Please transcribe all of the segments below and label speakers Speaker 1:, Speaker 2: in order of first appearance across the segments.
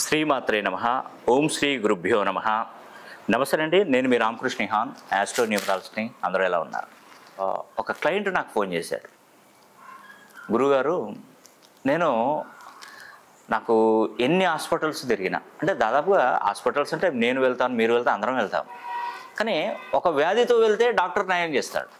Speaker 1: శ్రీమాత్రే నమః. ఓం శ్రీ గురుభ్యో నమః. నమస్తే అండి, నేను మీ రామకృష్ణ హాన్, ఆస్ట్రో న్యూమరాలజిస్ట్ని. అందరూ ఎలా ఉన్నారు? ఒక క్లయింట్ నాకు ఫోన్ చేశాడు. గురుగారు, నాకు ఎన్ని హాస్పిటల్స్ తిరిగినా, అంటే దాదాపుగా హాస్పిటల్స్ అంటే నేను వెళ్తాను, మీరు వెళ్తాను, అందరం వెళ్తాం. కానీ ఒక వ్యాధితో వెళ్తే డాక్టర్ నయం చేస్తాడు.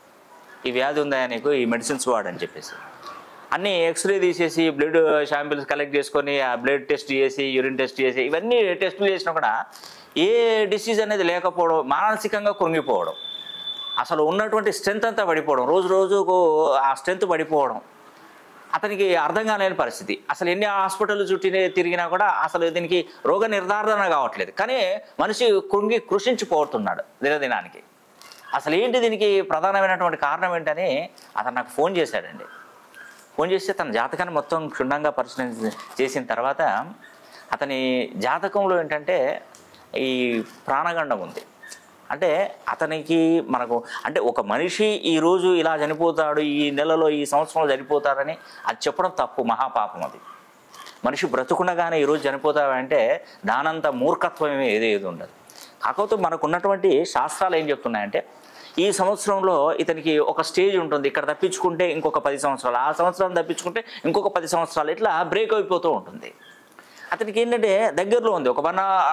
Speaker 1: ఈ వ్యాధి ఉందా నీకు, ఈ మెడిసిన్స్ వాడని చెప్పేసి అన్నీ ఎక్స్రే తీసేసి బ్లడ్ శాంపిల్స్ కలెక్ట్ చేసుకొని ఆ బ్లడ్ టెస్ట్ చేసి యూరిన్ టెస్ట్ చేసి ఇవన్నీ టెస్టులు చేసినా కూడా ఏ డిసీజ్ అనేది లేకపోవడం, మానసికంగా కృంగిపోవడం, అసలు ఉన్నటువంటి స్ట్రెంత్ అంతా పడిపోవడం, రోజు రోజుకు ఆ స్ట్రెంత్ పడిపోవడం, అతనికి అర్థం కాలేని పరిస్థితి. అసలు ఎన్ని హాస్పిటల్ చుట్టి తిరిగినా కూడా అసలు దీనికి రోగ నిర్ధారణ కావట్లేదు. కానీ మనిషి కృషించిపోతున్నాడు దినదినానికి. అసలు ఏంటి దీనికి ప్రధానమైనటువంటి కారణం ఏంటని అతను నాకు ఫోన్ చేశాడండి. ఫోన్ చేస్తే తన జాతకాన్ని మొత్తం క్షుణ్ణంగా పరిశీలన చేసిన తర్వాత అతని జాతకంలో ఏంటంటే ఈ ప్రాణగండం ఉంది. అంటే అతనికి మనకు అంటే ఒక మనిషి ఈరోజు ఇలా చనిపోతాడు, ఈ నెలలో ఈ సంవత్సరంలో చనిపోతాడని అది చెప్పడం తప్పు, మహాపాపం. అది మనిషి బ్రతుకుండగానే ఈరోజు చనిపోతాడంటే దానంత మూర్ఖత్వం ఏది ఉండదు. కాకపోతే మనకున్నటువంటి శాస్త్రాలు ఏం చెప్తున్నాయంటే ఈ సంవత్సరంలో ఇతనికి ఒక స్టేజ్ ఉంటుంది, ఇక్కడ తప్పించుకుంటే ఇంకొక 10 సంవత్సరాలు, ఆ సంవత్సరం తప్పించుకుంటే ఇంకొక 10 సంవత్సరాలు, ఇట్లా బ్రేక్ అయిపోతూ ఉంటుంది. అతనికి ఏంటంటే దగ్గరలో ఉంది, ఒక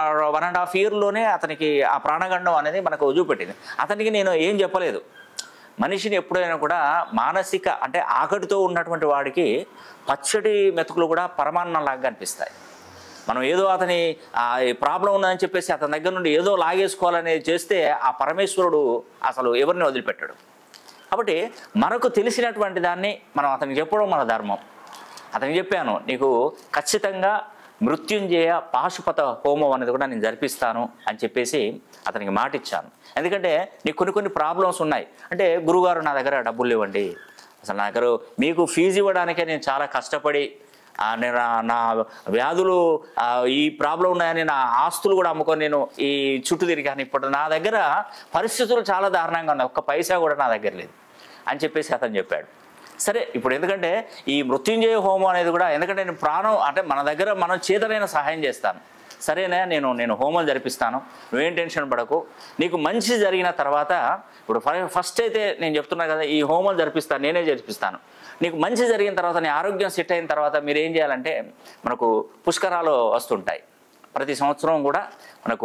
Speaker 1: 1.5 ఇయర్లోనే అతనికి ఆ ప్రాణగండం అనేది మనకు చూపెట్టింది. అతనికి నేను ఏం చెప్పలేదు. మనిషిని ఎప్పుడైనా కూడా మానసిక అంటే ఆకటితో ఉన్నటువంటి వాడికి పచ్చడి మెతుకులు కూడా పరమాన్నంలాగా అనిపిస్తాయి. మనం ఏదో అతని ప్రాబ్లం ఉందని చెప్పేసి అతని దగ్గర నుండి ఏదో లాగేసుకోవాలనేది చేస్తే ఆ పరమేశ్వరుడు అసలు ఎవరిని వదిలిపెట్టాడు. కాబట్టి మనకు తెలిసినటువంటి దాన్ని మనం అతనికి చెప్పడం మన ధర్మం. అతనికి చెప్పాను, నీకు ఖచ్చితంగా మృత్యుంజయ పాశుపత హోమం అనేది కూడా నేను జరిపిస్తాను అని చెప్పేసి అతనికి మాట ఇచ్చాను. ఎందుకంటే నీకు కొన్ని ప్రాబ్లమ్స్ ఉన్నాయి. అంటే గురుగారు నా దగ్గర డబ్బులు లేవండి, అసలు నా దగ్గర మీకు ఫీజు ఇవ్వడానికే నేను చాలా కష్టపడి నేను నా వ్యాధులు ఈ ప్రాబ్లం ఉన్నాయని నా ఆస్తులు కూడా అమ్ముకొని నేను ఈ చుట్టూ తిరిగాను. ఇప్పుడు నా దగ్గర పరిస్థితులు చాలా దారుణంగా ఉన్నాయి, ఒక్క పైసా కూడా నా దగ్గర లేదు అని చెప్పేసి అతను చెప్పాడు. సరే, ఇప్పుడు ఎందుకంటే ఈ మృత్యుంజయ హోమం అనేది కూడా ఎందుకంటే నేను ప్రాణం అంటే మన దగ్గర మనం చేతనైన సహాయం చేస్తాను. సరేనా, నేను హోమం జరిపిస్తాను, నువ్వేం టెన్షన్ పడకు. నీకు మంచి జరిగిన తర్వాత ఇప్పుడు ఫస్ట్ అయితే నేను చెప్తున్నా కదా, ఈ హోమం జరిపిస్తాను, నేనే జరిపిస్తాను. నీకు మంచి జరిగిన తర్వాత నీ ఆరోగ్యం సెట్ అయిన తర్వాత మీరు ఏం చేయాలంటే మనకు పుష్కరాలు వస్తుంటాయి. ప్రతి సంవత్సరం కూడా మనకు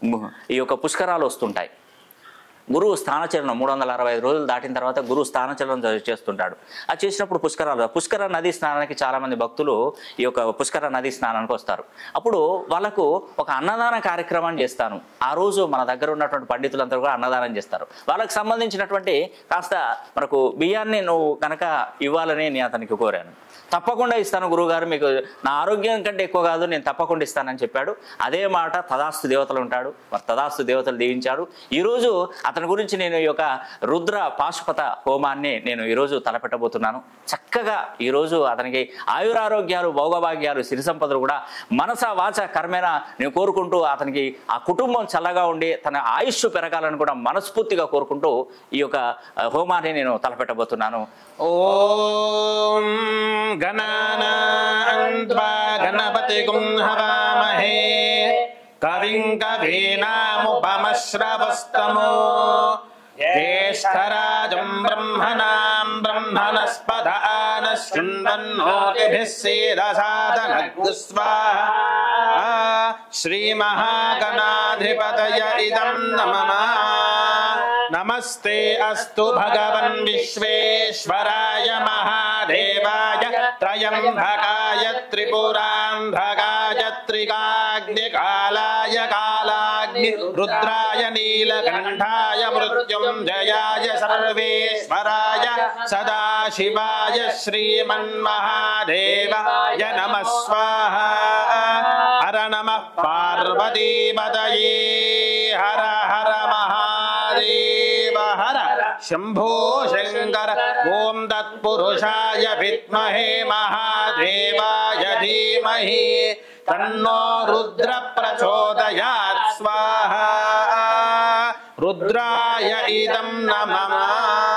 Speaker 1: ఈ యొక్క పుష్కరాలు వస్తుంటాయి. గురువు స్థానచలనం 365 రోజులు దాటిన తర్వాత గురువు స్థానచలనం చేస్తుంటాడు. అది చేసినప్పుడు పుష్కర నదీ స్నానానికి చాలామంది భక్తులు ఈ యొక్క పుష్కర నదీ స్నానానికి వస్తారు. అప్పుడు వాళ్ళకు ఒక అన్నదాన కార్యక్రమాన్ని చేస్తాను. ఆ రోజు మన దగ్గర ఉన్నటువంటి పండితులందరూ కూడా అన్నదానం చేస్తారు. వాళ్ళకి సంబంధించినటువంటి కాస్త మనకు బియ్యాన్ని నువ్వు కనుక ఇవ్వాలని నేను అతనికి కోరాను. తప్పకుండా ఇస్తాను గురువుగారు, మీకు నా ఆరోగ్యం కంటే ఎక్కువ కాదు, నేను తప్పకుండా ఇస్తానని చెప్పాడు. అదే మాట తదాస్తు దేవతలు ఉంటాడు, మరి తదాస్తు దేవతలు దీవించాడు. ఈరోజు అతని గురించి నేను ఈ యొక్క రుద్ర పాశుపత హోమాన్ని నేను ఈరోజు తలపెట్టబోతున్నాను. చక్కగా ఈరోజు అతనికి ఆయురారోగ్యాలు, భోగభాగ్యాలు, సిరి సంపదలు కూడా మనస వాచ కర్మేణ నేను కోరుకుంటూ అతనికి ఆ కుటుంబం చల్లగా ఉండి తన ఆయుష్ పెరగాలని కూడా మనస్ఫూర్తిగా కోరుకుంటూ ఈ యొక్క హోమాన్ని నేను తలపెట్టబోతున్నాను.
Speaker 2: ఓం గణానాన్త్వా గణపతిగుం హవామహే కవిం కవీనాముపమశ్రవస్తమో జ్యేష్ఠరాజం బ్రహ్మణాం బ్రహ్మణస్పద ఆనశృణ్వన్నోతిభిः సేదసాదనగ్గు స్వాహా. శ్రీమహాగణాధిపతయ ఇదం నమః. నమస్తే అస్తు భగవన్ విశ్వేశ్వరాయ మహాదేవాయ త్రయంబకాయ త్రిపురాంధకాయ త్రికాగ్నికాలాయ కాలాగ్ని రుద్రాయ నీలకంఠాయ మృత్యుంజయాయ సర్వేశ్వరాయ సదాశివాయ శ్రీమన్మహాదేవాయ నమః స్వాహా. హర నమః పార్వతీపతయే. హర హర మహాదేవ హర శంభో శంకర. ఓం తత్పురుషాయ విద్మహే మహాదేవాయ ధీమహి తన్నో రుద్ర ప్రచోదయాత్. స్వాహా. రుద్రాయ ఇదం నమః.